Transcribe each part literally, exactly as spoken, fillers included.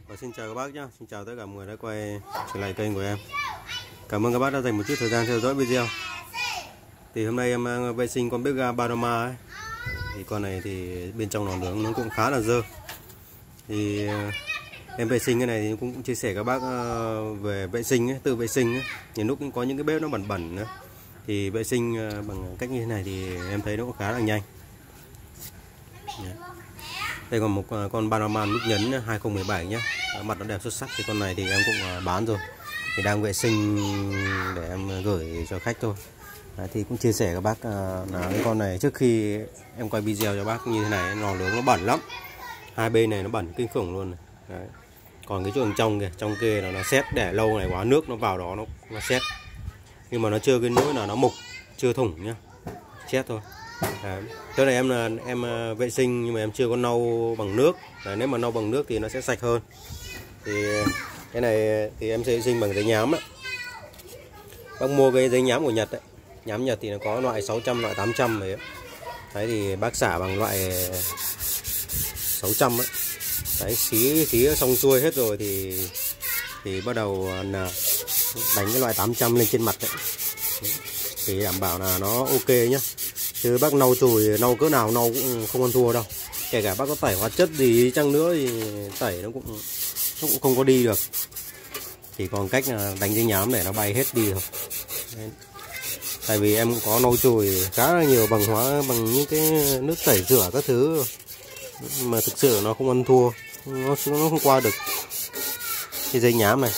Và xin chào các bác nhé, xin chào tất cả mọi người đã quay trở lại kênh của em. Cảm ơn các bác đã dành một chút thời gian theo dõi video. Thì hôm nay em mang vệ sinh con bếp ga Baroma ấy. Thì con này thì bên trong nó nướng nó cũng khá là dơ. Thì em vệ sinh cái này thì cũng chia sẻ các bác về vệ sinh ấy, tự vệ sinh ấy. Nhiều lúc cũng có những cái bếp nó bẩn bẩn nữa. Thì vệ sinh bằng cách như thế này thì em thấy nó cũng khá là nhanh. Đây còn một con Baroma nút nhấn hai không một bảy nhé, mặt nó đẹp xuất sắc. Thì con này thì em cũng bán rồi, thì đang vệ sinh để em gửi cho khách thôi. Đấy, thì cũng chia sẻ các bác là cái con này trước khi em quay video cho bác như thế này, lò nướng nó bẩn lắm, hai bên này nó bẩn kinh khủng luôn này. Đấy. Còn cái chỗ trong kìa, trong kia là nó sét, để lâu này quá nước nó vào đó nó nó sét, nhưng mà nó chưa cái nỗi là nó mục, chưa thủng nhá, sét thôi. Đấy. Chỗ này em là em vệ sinh nhưng mà em chưa có lau bằng nước. Đấy, nếu mà lau bằng nước thì nó sẽ sạch hơn. Thì cái này thì em sẽ vệ sinh bằng giấy nhám á. Bác mua cái giấy nhám của Nhật đấy, nhám Nhật thì nó có loại sáu trăm, loại tám trăm đấy. Đấy thì bác xả bằng loại sáu trăm ấy. Đấy, xí xí xong xuôi hết rồi thì thì bắt đầu là đánh cái loại tám trăm lên trên mặt đấy. Đấy. Thì đảm bảo là nó ok nhá. Chứ bác lau chùi lau cỡ nào lau cũng không ăn thua đâu. Kể cả bác có tẩy hóa chất gì chăng nữa thì tẩy nó cũng nó cũng không có đi được. Chỉ còn cách là đánh giấy nhám để nó bay hết đi thôi. Đấy. Tại vì em cũng có lau chùi khá là nhiều bằng hóa bằng những cái nước tẩy rửa các thứ, mà thực sự nó không ăn thua, nó nó không qua được cái giấy nhám này.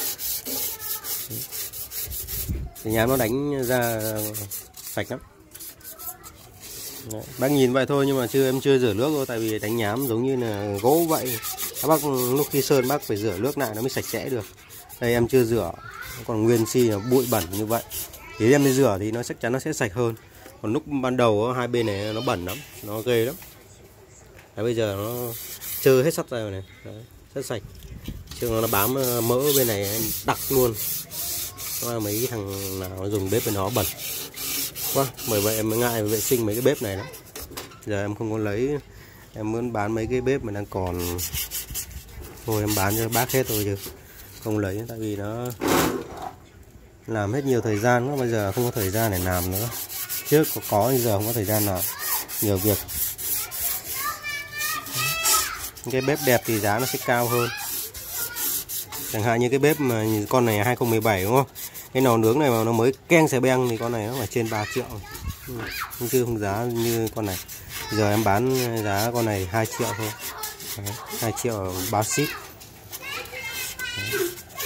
Giấy nhám nó đánh ra sạch lắm. Đấy, bác nhìn vậy thôi nhưng mà chưa em chưa rửa nước thôi, tại vì đánh nhám giống như là gỗ vậy. Các bác lúc khi sơn bác phải rửa nước lại nó mới sạch sẽ được. Đây em chưa rửa, còn nguyên si là bụi bẩn như vậy. Thì em đi rửa thì nó chắc chắn nó sẽ sạch hơn. Còn lúc ban đầu hai bên này nó bẩn lắm, nó ghê lắm. Đấy, bây giờ nó trơ hết sắt ra rồi này. Đấy, rất sạch. Chứ nó bám mỡ bên này đặc luôn. Đó, mấy thằng nào nó dùng bếp bên nó bẩn quá, bởi vậy em mới ngại vệ sinh mấy cái bếp này lắm. Giờ em không có lấy, em muốn bán mấy cái bếp mà đang còn thôi em bán cho bác hết thôi chứ không lấy, tại vì nó làm hết nhiều thời gian quá, bây giờ không có thời gian để làm nữa. Trước có có bây giờ không có thời gian nào, nhiều việc. Cái bếp đẹp thì giá nó sẽ cao hơn. Chẳng hạn như cái bếp mà con này hai không một bảy đúng không? Cái nồi nướng này mà nó mới keng xè beng thì con này nó phải trên ba triệu. Ừ, chứ không giá như con này. Giờ em bán giá con này hai triệu thôi. Đấy, hai triệu bao ship. Đấy.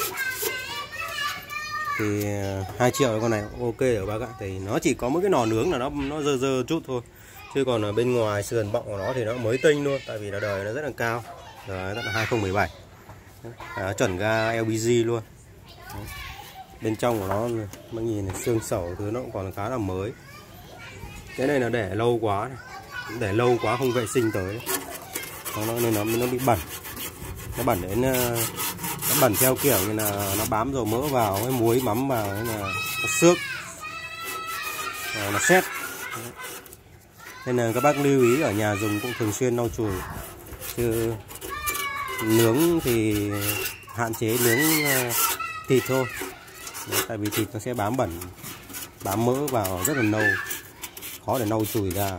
Thì hai triệu con này ok rồi bác ạ. Thì nó chỉ có một cái nồi nướng là nó nó dơ dơ chút thôi. Chứ còn ở bên ngoài sườn bọng của nó thì nó mới tinh luôn, tại vì là đời nó rất là cao. Rồi nó là hai không một bảy. À, chuẩn ga lờ pê giê luôn. Đấy. Bên trong của nó mà nhìn này, xương sẩu thứ nó cũng còn khá là mới. Cái này là để lâu quá này. Để lâu quá không vệ sinh tới nó, nên nó nó bị bẩn. Nó bẩn đến nó bẩn theo kiểu như là nó bám dầu mỡ vào, cái muối mắm vào, nên là nó xước, nó sét. Nên là các bác lưu ý ở nhà dùng cũng thường xuyên lau chùi. Chứ nướng thì hạn chế nướng thịt thôi. Đấy, tại vì thịt nó sẽ bám bẩn, bám mỡ vào rất là lâu, khó để lau chùi ra.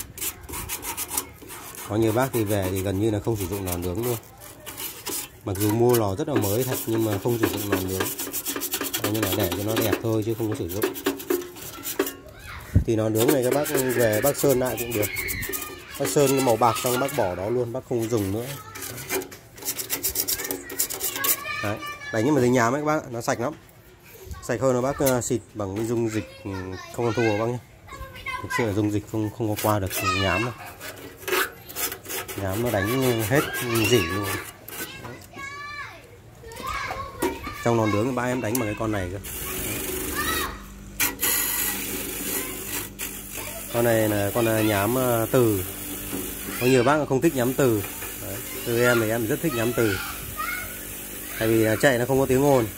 Có nhiều bác thì về thì gần như là không sử dụng lò nướng luôn. Mặc dù mua lò rất là mới thật nhưng mà không sử dụng lò nướng, như là để cho nó đẹp thôi chứ không có sử dụng. Thì lò nướng này các bác về bác sơn lại cũng được. Bác sơn cái màu bạc xong bác bỏ đó luôn, bác không dùng nữa. Đấy, đánh nhưng mà giấy nhám ấy các bác, nó sạch lắm. Sạch hơn là bác xịt bằng cái dung dịch không ăn thua bác nhé. Thực sự là dung dịch không không có qua được nhám đâu. Nhám nó đánh hết dỉ luôn. Trong lò nướng ba em đánh bằng cái con này cơ. Con này là con nhám từ. Có nhiều bác không thích nhám từ. Đấy, từ em thì em rất thích nhám từ. Tại vì chạy nó không có tiếng ồn.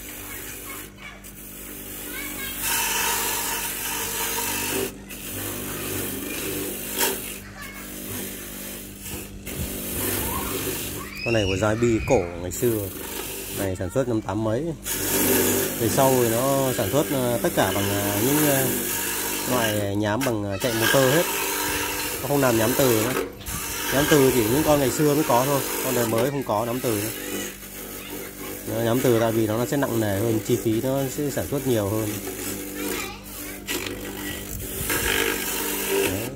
Con này của Giai Bi cổ ngày xưa, này sản xuất năm tám mấy. Về sau thì nó sản xuất tất cả bằng những loại nhám bằng chạy motor hết, nó không làm nhám từ nữa. Nhám từ chỉ những con ngày xưa mới có thôi, con này mới không có nhám từ nữa. Nhám từ tại vì nó sẽ nặng nề hơn, chi phí nó sẽ sản xuất nhiều hơn. Đấy.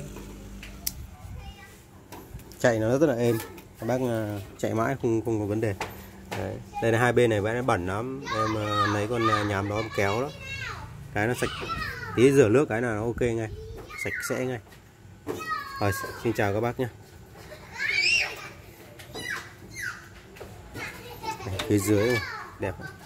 Chạy nó rất là êm, các bác chạy mãi không không có vấn đề. Đấy. Đây là hai bên này nó bẩn lắm, em lấy con nhám đó kéo đó, cái nó sạch, tí rửa nước cái là nó ok ngay, sạch sẽ ngay. Rồi, xin chào các bác nhé. Phía dưới này, đẹp.